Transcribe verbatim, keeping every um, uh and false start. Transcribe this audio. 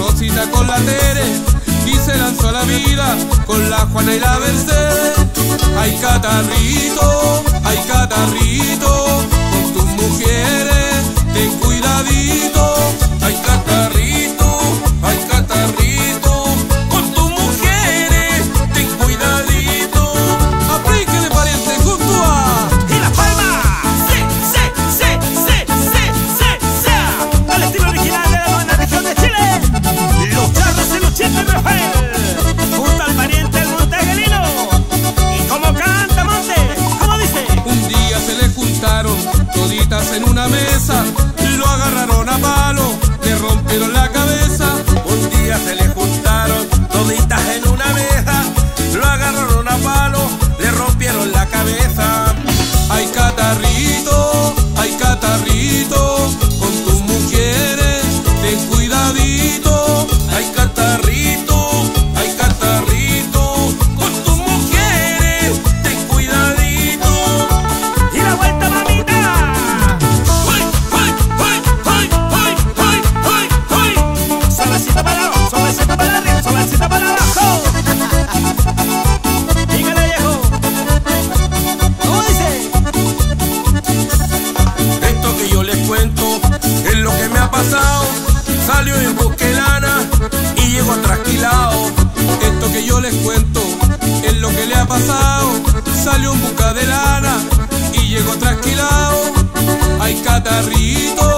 Rosita con la Tere y se lanzó a la vida con la Juana y la Mercedes. Ay, catarrito, ay, catarrito, con tus mujeres ten cuidadito. Ay, catarrito, ay, catarrito, con tus mujeres ten cuidadito. Aplíquele, pariente, junto a... ¡Y la palma! ¡Sí, sí, sí, sí, sí, sí, sí! Al estilo original de la buena región de Chile, los charros y los chistes de Rafael, junto al pariente el montegelino. ¿Y cómo canta Monte? ¿Cómo dice? Un día se le juntaron toditas en una mesa, lo agarraron a palo, le rompieron la cabeza. Un día se le juntaron toditas en una mesa, lo agarraron a palo, le rompieron la cabeza. Ay, catarrito, ay, catarrito, con tus mujeres ten cuidadito. Ay, catarrito, ay, catarrito, con tus mujeres ten cuidadito. ¡Y la vuelta, mamita! ¡Uy, uy, uy, uy, uy, uy, uy, uy! Suavecito para abajo, suavecito para arriba, suavecito para abajo. Dígale, viejo. ¿Cómo dice? Esto que yo les cuento es lo que me ha pasado. Salió en busca de lana y llegó trasquilado. Esto que yo les cuento es lo que le ha pasado. Salió en busca de lana y llegó trasquilado. Ay, catarrito,